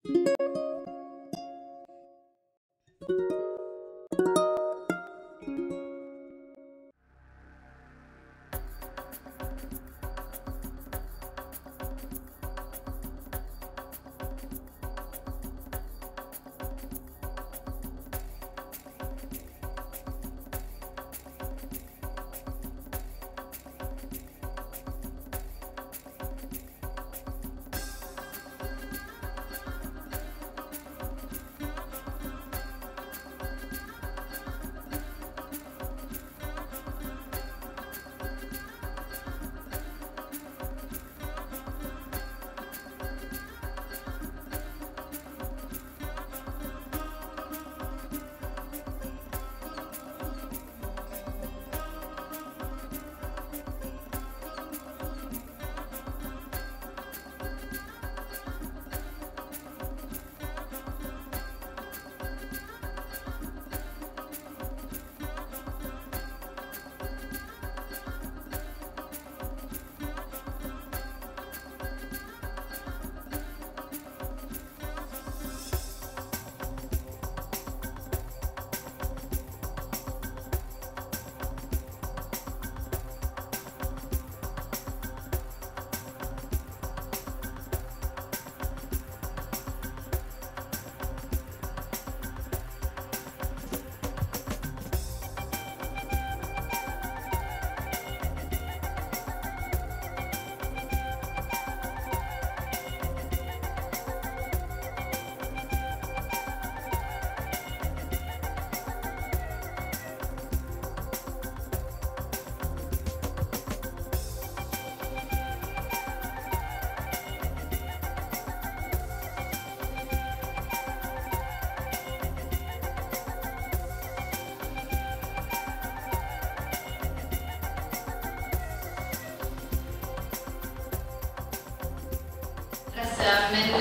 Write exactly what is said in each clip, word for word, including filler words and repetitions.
من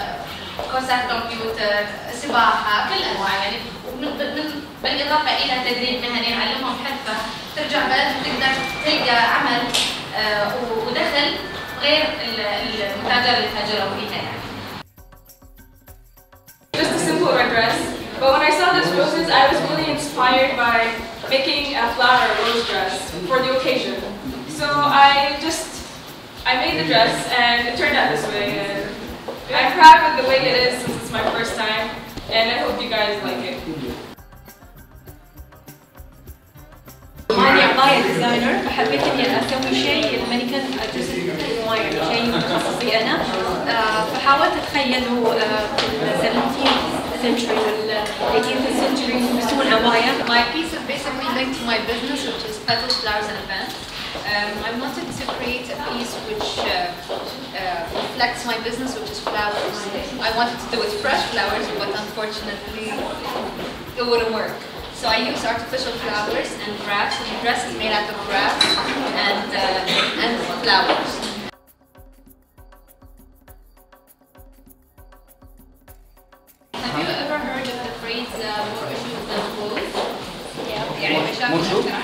كورسات كمبيوتر، سباحه، كل انواع يعني، بالاضافه الى تدريب مهني نعلمهم حرفه ترجع بلدهم تقدر تلقى عمل ودخل غير المتاجر اللي تاجروا فيها يعني. Just a simple red dress, but when I saw these roses, I was really inspired by making a flower rose dress for the occasion. So I just I made the dress and it turned out this way, and I'm proud with the way it is since it's my first time, and I hope you guys like it. أنا عباية ديزاينر، فحبيت إني أسوي شيء المانيكن جزء معين، شيء متخصص فيه أنا، فحاولت أتخيل هو في السبعتينth century وال eighteenth century يلبسون عباية. My piece is basically linked to my business, which is petals, flowers, and events. Um, I wanted to create a piece which uh, uh, reflects my business, which is flowers. I wanted to do it fresh flowers, but unfortunately, it wouldn't work. So I use artificial flowers and grass, and the dress is made out of grass and uh, and flowers. Have you ever heard of the phrase uh, "more issues than clothes"? Yeah. يعني مشاكل أكثر.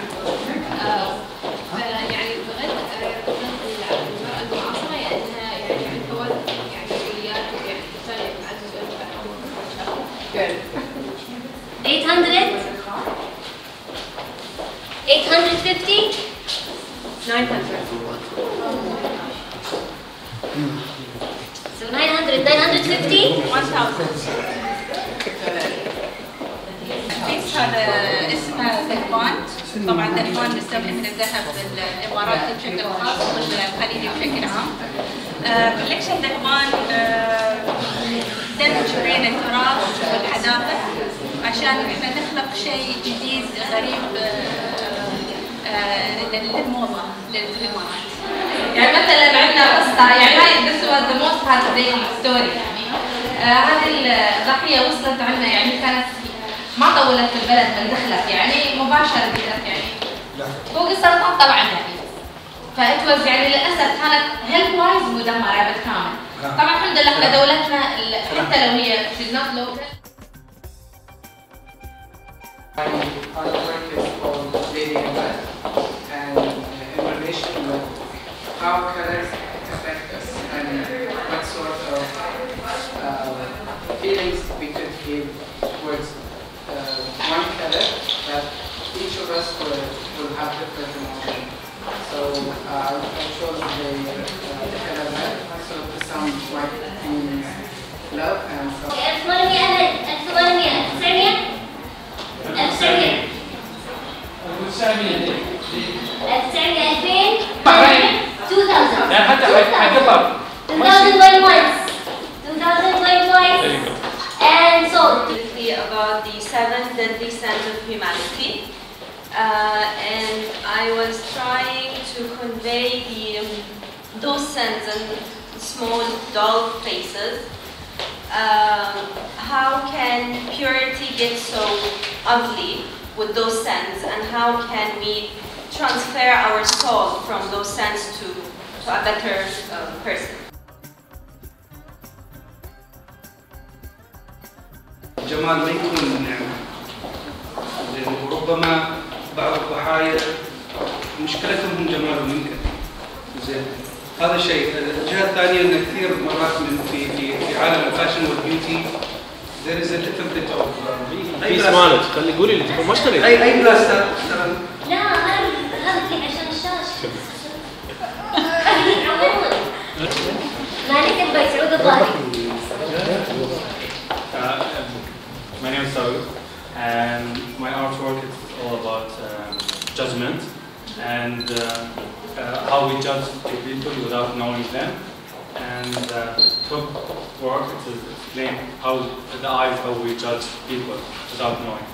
فيعني بغض المرأة المعاصرة لأنها يعني عندها يعني مسؤوليات ويعني تختلف عن Good. eight hundred? eight hundred fifty? nine hundred. So nine hundred, nine hundred fifty? one thousand. هذا اسمه ذهبان، طبعا ذهبان نستخدم من الذهب بالامارات بشكل خاص والخليج بشكل عام. كولكشن ذهبان دمج بين التراث والحداثه عشان احنا نخلق شيء جديد غريب للموضه للامارات. يعني مثلا عندنا قصه، يعني هاي this was the most heartbreaking story يعني. هذه الضحيه وصلت عندنا يعني كانت ما طولت في البلد من دخلت يعني مباشرة بدأت يعني فوق السرطان طبعا يعني فاتوز يعني للأسف كانت هيلث وايز مدمرة بالكامل. طبعا الحمد لله احنا دولتنا حتى لو هي she's not local. My artwork is called Lady in Red, and in relation with how colors affect us and what sort of uh, gave towards uh, one color that each of us will, will have different emotions. So uh, I chose the uh, color red, so to some white means love and so. ألف وثمانمئة ألف ألف وثمانمئة ألف وتسعمئة ألف وتسعمئة ألف وتسعمئة ألفين two thousand يعني حتى حقطع two thousand going once two thousand going twice and so about the seven deadly sins of humanity, uh, and I was trying to convey the um, those sins in small dull faces. Um, how can purity get so ugly with those sins, and how can we transfer our soul from those sins to, to a better uh, person? الجمال ما يكون من نعمة، زين وربما بعض الضحايا مشكلتهم هم جمالهم يمكن، زين هذا شيء. الجهة الثانية أن كثير مرات من في في في عالم الفاشن والبيوتي there is a little bit of في سمانج. خلي قولي اللي تبغى، ما اشتريت أي أي بلاستر. لا هذا هذا عشان الشاشة عموما ما نكتب بيسعود الظاهري. My name is Saud, and my artwork is all about um, judgment and uh, uh, how we judge the people without knowing them. And uh, top work to explain how the eyes how we judge people without knowing.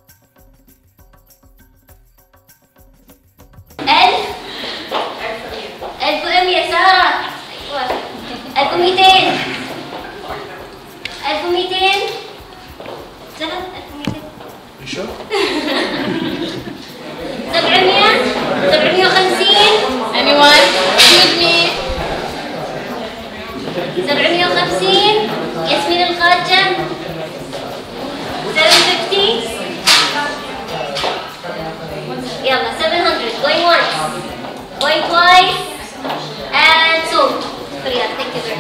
ألف ألف ومئة سارة ألف ومئتين ألف ومئتين زلط ألف ومئتين شو؟ سبعمئة سبعمئة وخمسين anyone excuse me سبعمئة وخمسين ياسمين الخارجة seven fifty يلا seven hundred going once going twice and sold. Thank you very much.